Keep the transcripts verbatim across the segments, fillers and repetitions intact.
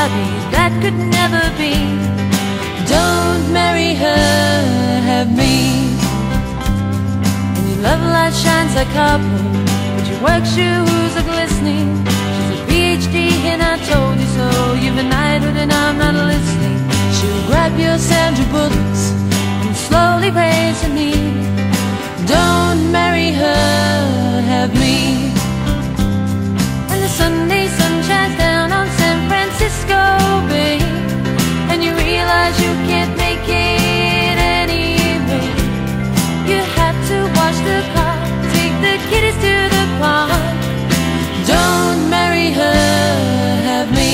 flabby, that could never be. Don't marry her, have me. And your love light shines like copper, but your work shoes are glistening. She's a P H D and I told you so. You've a knighthood and I'm not listening. She'll grab your Sandra Bullocks and slowly raise her knee. Don't marry her, have me. And the Sunday sun shines down on San Francisco Bay, and you realize you can't make it anyway. You have to wash the car, take the kiddies to the park. Don't marry her, have me.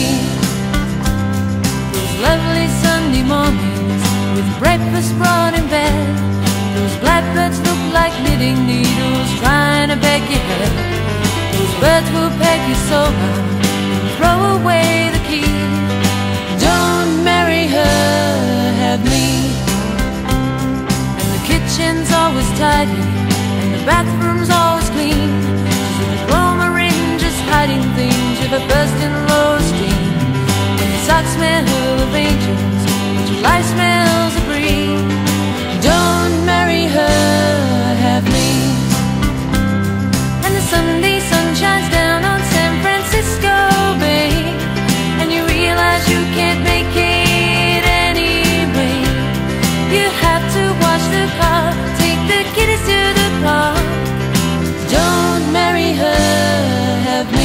Those lovely Sunday mornings with breakfast brought in bed, those blackbirds look like knitting needles trying to beg your head. Those birds will peg you so hard and throw away the key. Don't marry her, have me. And the kitchen's always tidy and the bathroom's always clean. She's in a chroma ring just hiding things with a bursting low steam. And the socks smell of angels, but your life smells of breeze. Don't marry her, have me. And the Sunday sun shines down on San Francisco Bay, and you realize you can't make it anyway. You have to wash the car, take the kiddies to the park. Don't marry her, have me.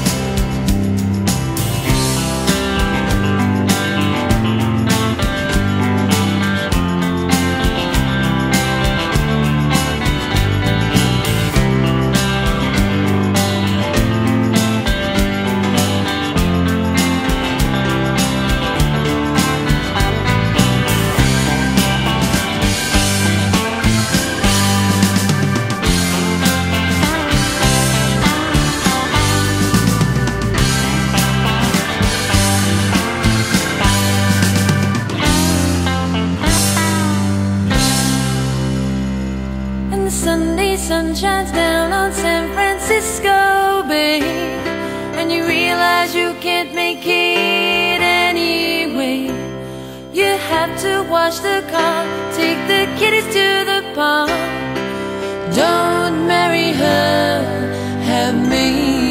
Sunday sun shines down on San Francisco Bay, and you realize you can't make it anyway. You have to wash the car, take the kiddies to the park. Don't marry her, have me.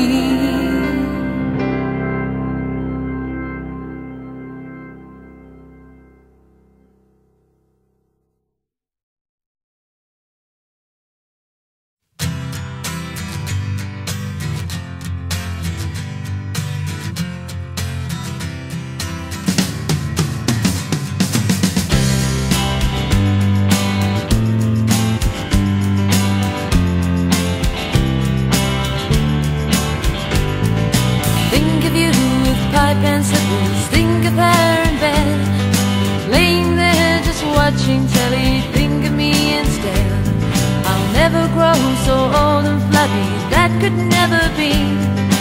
Pipe and slippers, think of her in bed, laying there just watching telly. Think of me instead. I'll never grow so old and flabby, that could never be.